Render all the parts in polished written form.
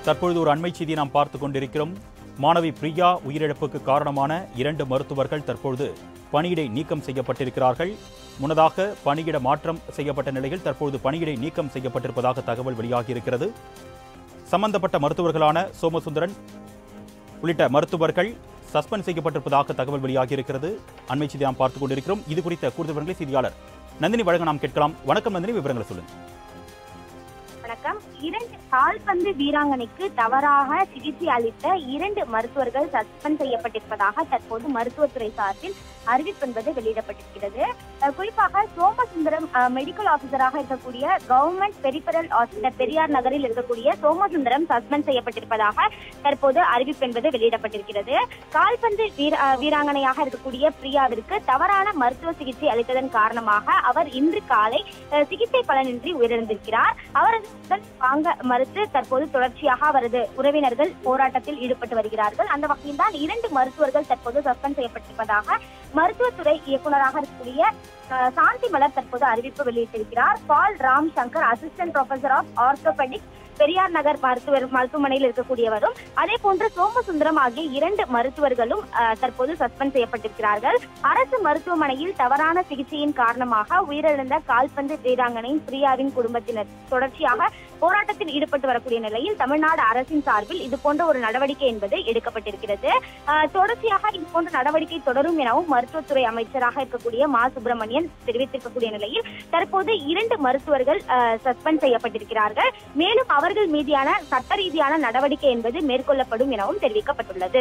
தற்பொழுது ஒரு அண்மை செய்தியை நாம் பார்த்துக் கொண்டிருக்கிறோம். மாணவி பிரியா உயிரிழப்புக்கு காரணமான 2 மருத்துவர்கள் தற்பொழுது பணியிடை நீக்கம் செய்யப்பட்டிருக்கிறார்கள். முன்னதாக பணியிட மாற்றம் செய்யப்பட்ட நிலையில் தற்பொழுது பணியிடை நீக்கம் செய்யப்பட்டிருப்பதாக தகவல் வெளியாகியிருக்கிறது. சம்பந்தப்பட்ட மருத்துவர்களான சோமசுந்தரன் உள்ளிட்ட மருத்துவர்கள் சஸ்பெண்ட் செய்யப்பட்டிருப்பதாக தகவல் வெளியாகியிருக்கிறது. அண்மை செய்தி நாம் பார்த்துக் கொண்டிருக்கிறோம். இது குறித்த கூடுதல் விவரங்களை செய்தியாளர் நந்தினி வழங்க நாம் கேட்கலாம். வணக்கம் நந்தினி, விவரங்களை சொல்லுங்கள். வணக்கம். 2 கால்பந்து வீராங்கனைக்கு தவறாக சிகிச்சை அளித்த 2 மருத்துவர்கள் சஸ்பெண்ட் செய்யப்பட்டிருப்பதாக தற்போது மருத்துவத்துறை சார்பில் அறிவிப்பு என்பது வெளியிடப்பட்டிருக்கிறது. குறிப்பாக சோமசுந்தரம் மெடிக்கல் ஆபீசராக இருக்கக்கூடிய கவர்மெண்ட் பெரிபரல் ஹாஸ்பிட்டல் பெரியார் நகரில் இருக்கக்கூடிய சோமசுந்தரம் சஸ்பெண்ட் செய்யப்பட்டிருப்பதாக தற்போது அறிவிப்பு என்பது வெளியிடப்பட்டிருக்கிறது. கால்பந்து வீராங்கனையாக இருக்கக்கூடிய பிரியாவிற்கு தவறான மருத்துவ சிகிச்சை அளித்ததன் காரணமாக அவர் இன்று காலை சிகிச்சை பலனின்றி உயிரிழந்திருக்கிறார். அவரது வாங்க மறுத்து தற்போது தொடர்ச்சியாக அவரது உறவினர்கள் போராட்டத்தில் ஈடுபட்டு வருகிறார்கள். அந்த வகையில் தான் 2 மருத்துவர்கள் தற்போது சஸ்பெண்ட் செய்யப்பட்டிருப்பதாக மருத்துவத்துறை இயக்குநராக இருக்கக்கூடிய சாந்தி மலர் தற்போது அறிவிப்பு வெளியிட்டிருக்கிறார். Paul Ram Shankar, assistant professor of orthopaedics, Periyar Nagar மருத்துவமனையில் இருக்கக்கூடியவரும் அதே போன்று சோமசுந்தரம் ஆகிய 2 மருத்துவர்களும் தற்போது சஸ்பெண்ட் செய்யப்பட்டிருக்கிறார்கள். அரசு மருத்துவமனையில் தவறான சிகிச்சையின் காரணமாக உயிரிழந்த கால்பந்து வீராங்கனையின் பிரியாவின் குடும்பத்தினர் தொடர்ச்சியாக போராட்டத்தில் ஈடுபட்டு வரக்கூடிய நிலையில் தமிழ்நாடு அரசின் சார்பில் இது போன்ற ஒரு நடவடிக்கை என்பது எடுக்கப்பட்டிருக்கிறது. தொடர்ச்சியாக இது போன்ற நடவடிக்கை தொடரும் எனவும் மருத்துவத்துறை அமைச்சராக இருக்கக்கூடிய மா சுப்பிரமணியன் தெரிவித்திருக்கக்கூடிய நிலையில் தற்போது 2 மருத்துவர்கள் சஸ்பெண்ட் செய்யப்பட்டிருக்கிறார்கள். மேலும் அவர்கள் மீதான சட்ட ரீதியான நடவடிக்கை என்பது மேற்கொள்ளப்படும் எனவும் தெரிவிக்கப்பட்டுள்ளது.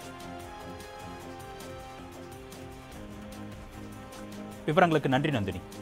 விவரங்களுக்கு நன்றி நந்தினி.